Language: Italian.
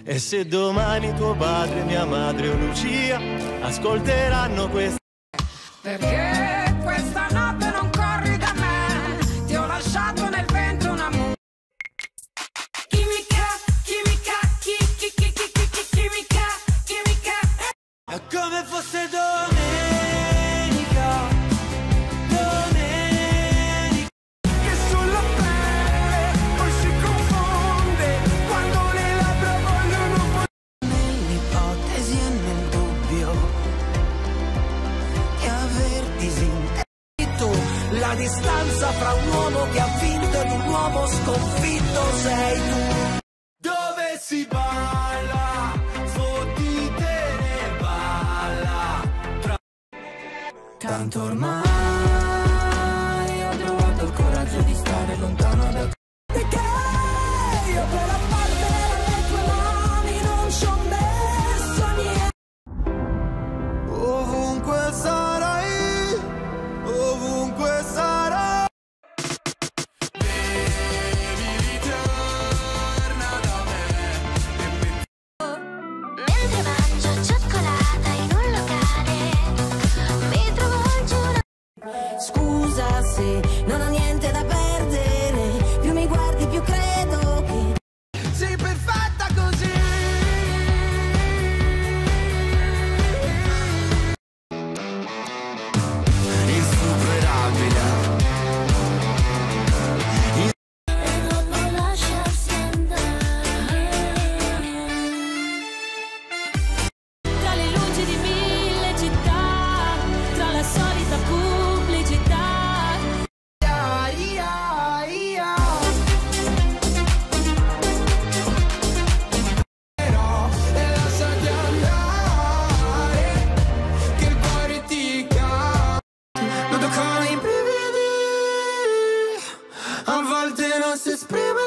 E se domani tuo padre, mia madre o Lucia ascolteranno questa, perché questa notte non corri da me, ti ho lasciato nel ventre un amore. Chimica, chimica, chimica, chimica. è come fosse domenica, domenica, Che sulla pelle poi si confonde quando le labbra vogliono. Nell'ipotesi e nel dubbio che aver disintegrato la distanza fra un uomo che ha vinto ed un uomo sconfitto sei tu. dove si balla, fottitene balla. Tanto ormai ho trovato il coraggio di stare lontano da te. Perché io per la parte delle tue mani non ci ho messo niente. Ovunque sarai, ovunque sarai. Mentre mangio cioccolata in un locale, mi trovo al giorno. Scusa se non ho niente da perdere, più mi guardi più credo che Sei perfetta così. Insuperabile. E non lo lasciarsi andare. Tra le luci di mille città, tra la solita pubblicità. Lasciati andare, che il cuore ti cade. Noto con i brividi, a volte non si esprime.